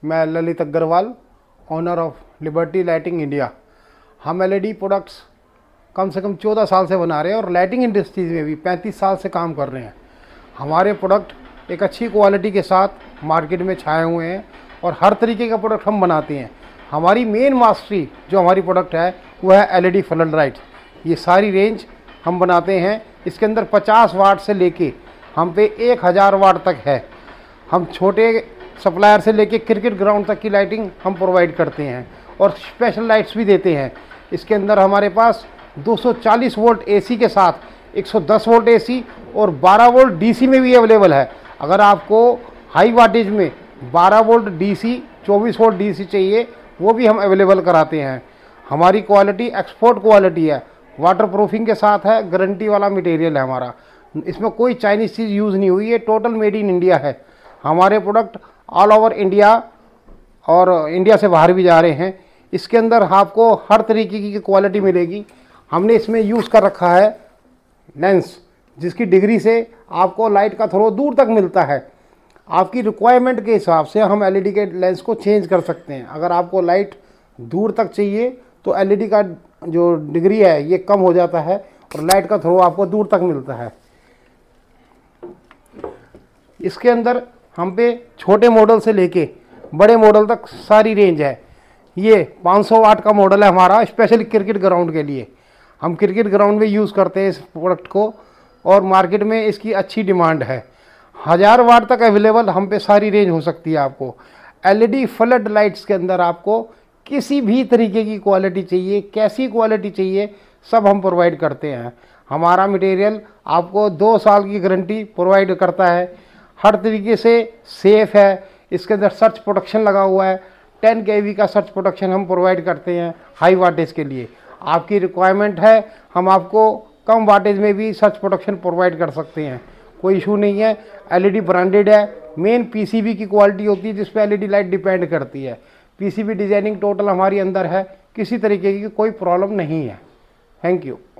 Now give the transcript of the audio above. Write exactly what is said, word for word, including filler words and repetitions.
मैं Lalit Agarwal, owner of Liberty Lighting India. हम LED products कम से कम चौदह साल से बना रहे हैं और लाइटिंग इंडस्ट्रीज़ में भी पैंतीस साल से काम कर रहे हैं। हमारे प्रोडक्ट एक अच्छी क्वालिटी के साथ मार्केट में छाए हुए हैं और हर तरीके का प्रोडक्ट हम बनाते हैं। हमारी मेन मास्टरी जो हमारी प्रोडक्ट है वो है एलईडी फ्लड लाइट। ये सारी रेंज हम बनाते हैं। इसके अंदर पचास वाट से लेके हम पे एक हज़ार वाट तक है। हम छोटे सप्लायर से लेके क्रिकेट ग्राउंड तक की लाइटिंग हम प्रोवाइड करते हैं और स्पेशल लाइट्स भी देते हैं। इसके अंदर हमारे पास दो सौ चालीस वोल्ट एसी के साथ एक सौ दस वोल्ट एसी और बारह वोल्ट डीसी में भी अवेलेबल है। अगर आपको हाई वाटेज में बारह वोल्ट डीसी, चौबीस वोल्ट डीसी चाहिए वो भी हम अवेलेबल कराते हैं। हमारी क्वालिटी एक्सपोर्ट क्वालिटी है, वाटर प्रूफिंग के साथ है, गारंटी वाला मटेरियल है हमारा। इसमें कोई चाइनीज़ चीज़ यूज़ नहीं हुई है, टोटल मेड इन इंडिया है। हमारे प्रोडक्ट ऑल ओवर इंडिया और इंडिया से बाहर भी जा रहे हैं। इसके अंदर आपको हर तरीके की क्वालिटी मिलेगी। हमने इसमें यूज़ कर रखा है लेंस, जिसकी डिग्री से आपको लाइट का थ्रो दूर तक मिलता है। आपकी रिक्वायरमेंट के हिसाब से हम एलईडी के लेंस को चेंज कर सकते हैं। अगर आपको लाइट दूर तक चाहिए तो एलईडी का जो डिग्री है ये कम हो जाता है और लाइट का थ्रो आपको दूर तक मिलता है। इसके अंदर हम पे छोटे मॉडल से लेके बड़े मॉडल तक सारी रेंज है। ये पाँच सौ वाट का मॉडल है हमारा, स्पेशल क्रिकेट ग्राउंड के लिए। हम क्रिकेट ग्राउंड में यूज़ करते हैं इस प्रोडक्ट को और मार्केट में इसकी अच्छी डिमांड है। हज़ार वाट तक अवेलेबल हम पे सारी रेंज हो सकती है। आपको एलईडी फ्लड लाइट्स के अंदर आपको किसी भी तरीके की क्वालिटी चाहिए, कैसी क्वालिटी चाहिए, सब हम प्रोवाइड करते हैं। हमारा मटेरियल आपको दो साल की गारंटी प्रोवाइड करता है। हर तरीके से सेफ़ है। इसके अंदर सर्च प्रोटेक्शन लगा हुआ है। टेन के वी का सर्च प्रोटेक्शन हम प्रोवाइड करते हैं हाई वाटेज के लिए। आपकी रिक्वायरमेंट है हम आपको कम वाटेज में भी सर्च प्रोटेक्शन प्रोवाइड कर सकते हैं, कोई इशू नहीं है। एलईडी ब्रांडेड है। मेन पीसीबी की क्वालिटी होती है जिस पे एलईडी लाइट डिपेंड करती है। पीसीबी डिजाइनिंग टोटल हमारी अंदर है, किसी तरीके की कोई प्रॉब्लम नहीं है। Thank you.